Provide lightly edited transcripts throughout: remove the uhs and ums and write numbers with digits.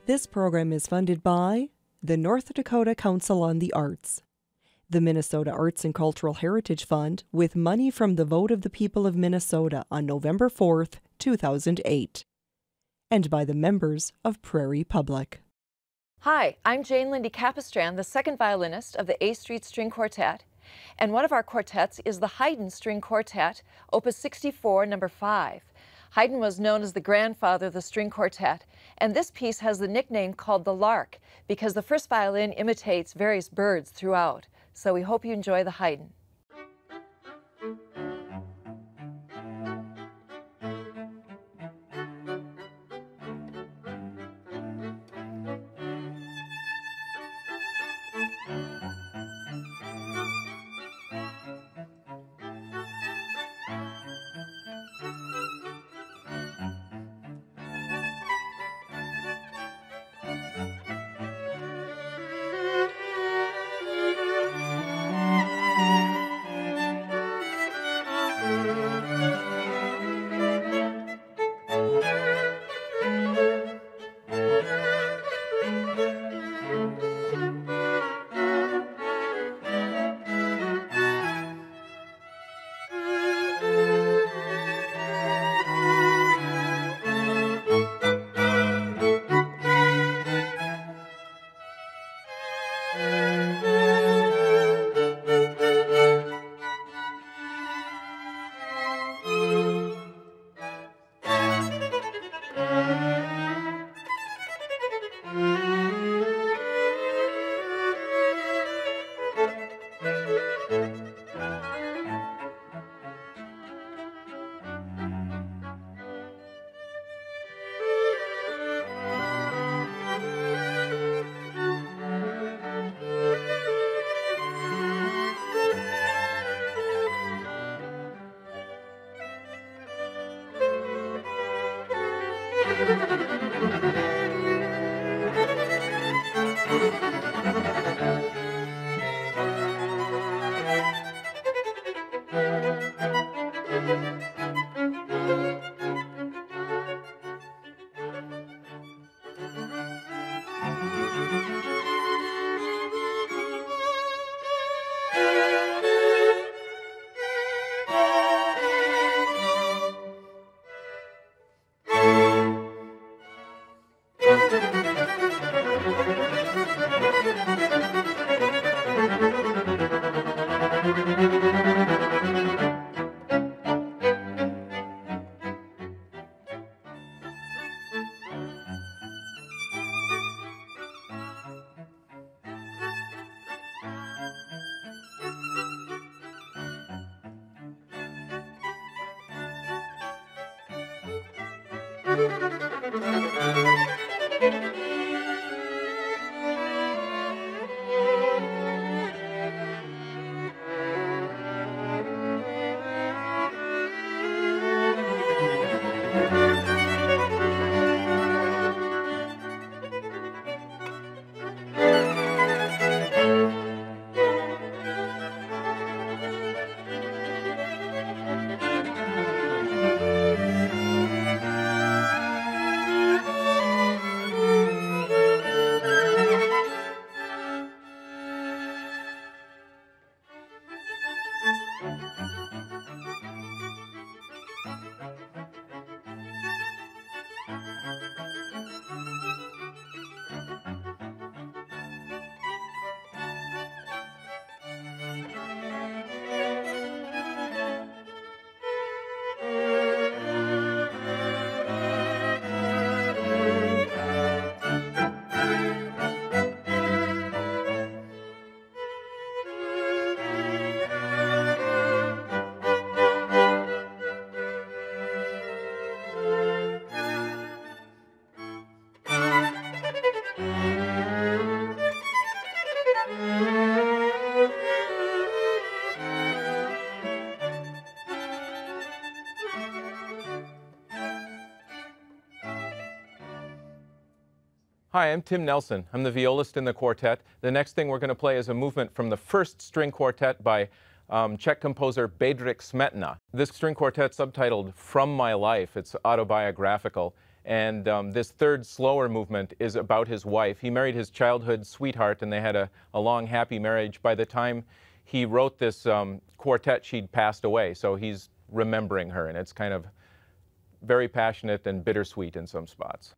This program is funded by the North Dakota Council on the Arts, the Minnesota Arts and Cultural Heritage Fund, with money from the vote of the people of Minnesota on November 4th, 2008, and by the members of Prairie Public. Hi, I'm Linde Capistran, the second violinist of the Street String Quartet, and one of our quartets is the Haydn String Quartet, Opus 64, number 5. Haydn was known as the grandfather of the string quartet, and this piece has the nickname called the Lark because the first violin imitates various birds throughout. So we hope you enjoy the Haydn. Hi, I'm Tim Nelson. I'm the violist in the quartet. The next thing we're going to play is a movement from the first string quartet by Czech composer Bedřich Smetana. This string quartet subtitled From My Life. It's autobiographical, And this third, slower movement is about his wife. He married his childhood sweetheart, and they had a long, happy marriage. By the time he wrote this quartet, she'd passed away, so he's remembering her, and it's kind of very passionate and bittersweet in some spots.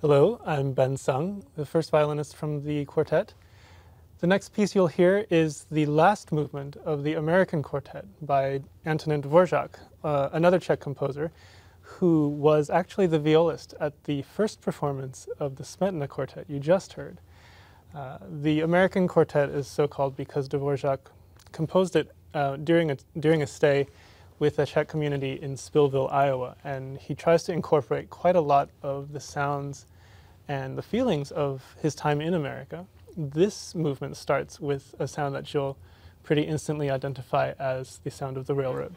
Hello, I'm Ben Sung, the first violinist from the quartet. The next piece you'll hear is the last movement of the American Quartet by Antonin Dvorak, another Czech composer, who was actually the violist at the first performance of the Smetana Quartet you just heard. The American Quartet is so called because Dvorak composed it during a stay with a Czech community in Spillville, Iowa, and he tries to incorporate quite a lot of the sounds and the feelings of his time in America. This movement starts with a sound that you'll pretty instantly identify as the sound of the railroad.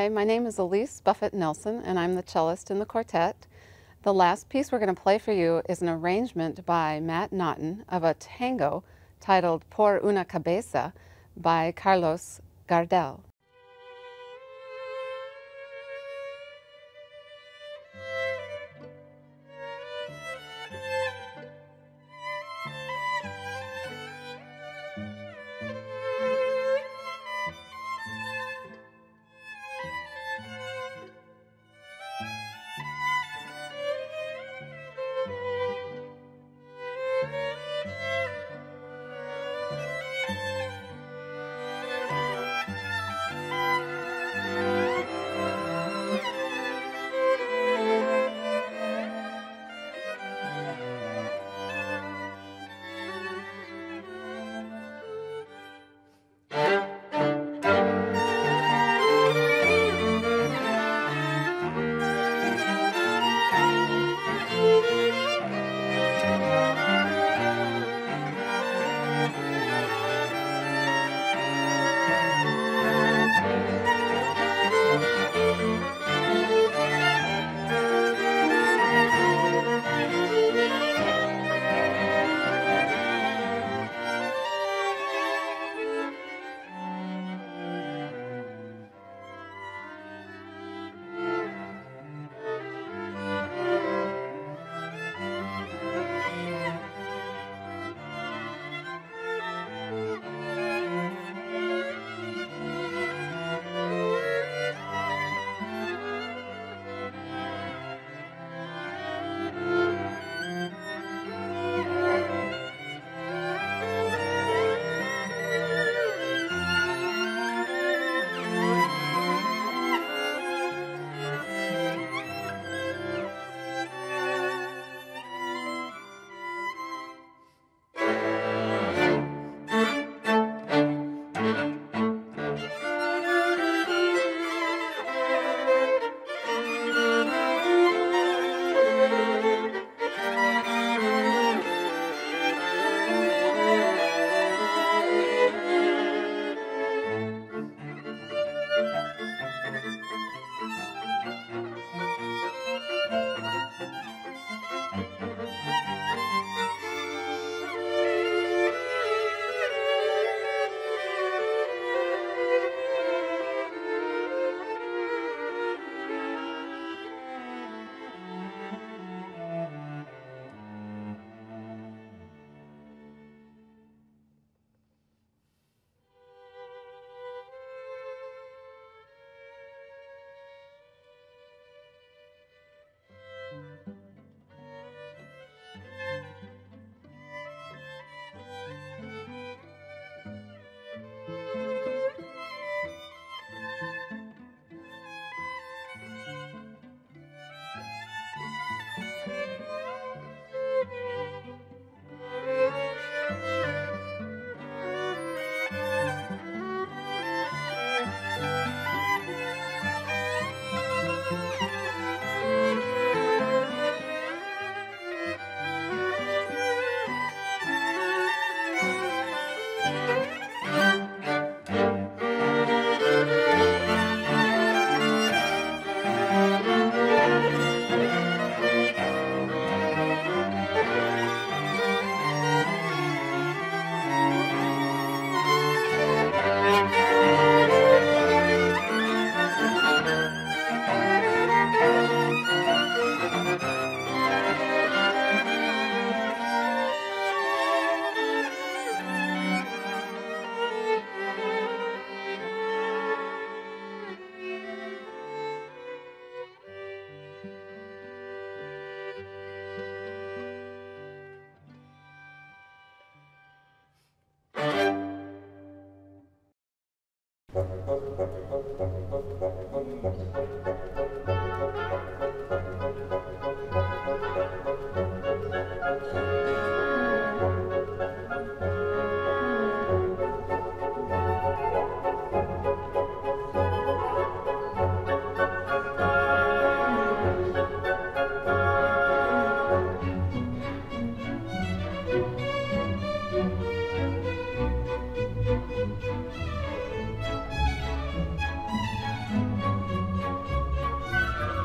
Hi, my name is Elise Buffat Nelson, and I'm the cellist in the quartet. The last piece we're going to play for you is an arrangement by Matt Naughton of a tango titled Por una cabeza by Carlos Gardel.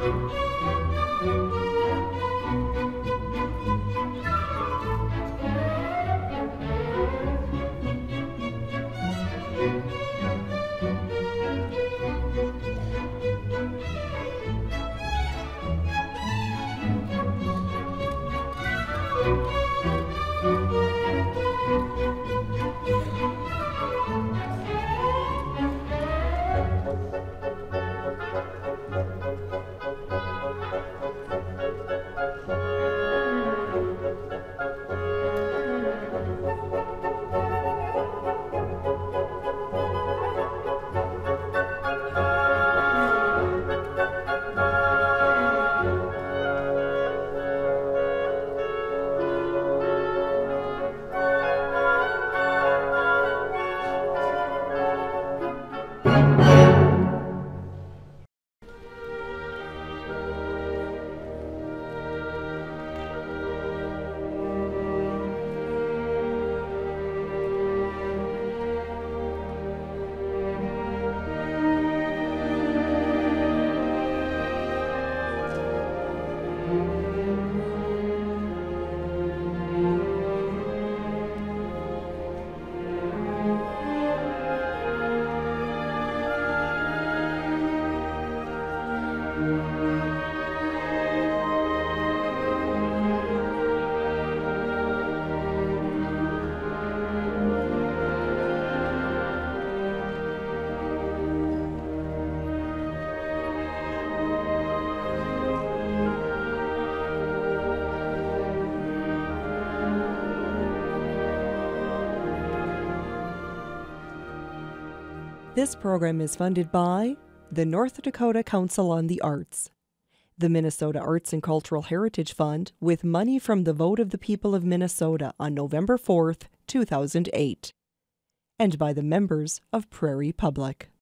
This program is funded by the North Dakota Council on the Arts, the Minnesota Arts and Cultural Heritage Fund, with money from the vote of the people of Minnesota on November 4th, 2008, and by the members of Prairie Public.